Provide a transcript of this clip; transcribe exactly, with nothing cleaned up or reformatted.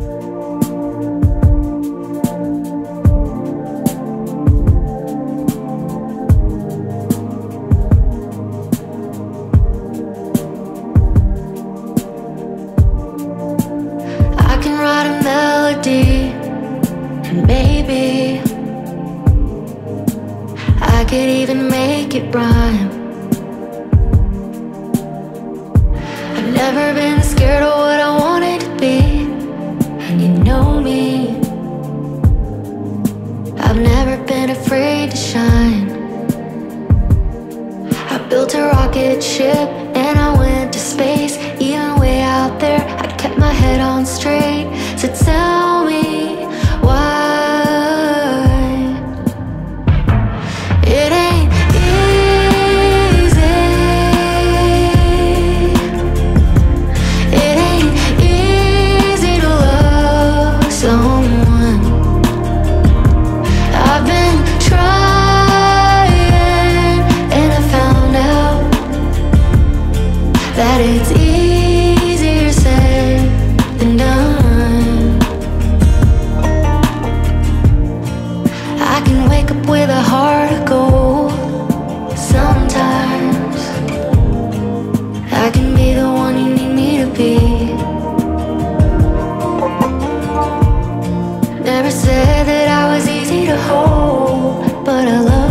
I can write a melody, and maybe I could even make it rhyme. I've never been scared of what I wanted to be, and you know me. I've never been afraid to shine. I built a rocket ship and I went to space. Even way out there, I kept my head on straight. So tell me why it ain't easy. It ain't easy to love someone. I've been trying and I found out that it's easier said than done. I can wake up with a heart of gold. Sometimes I can be the one you need me to be. Never said that I was easy to hold, but I love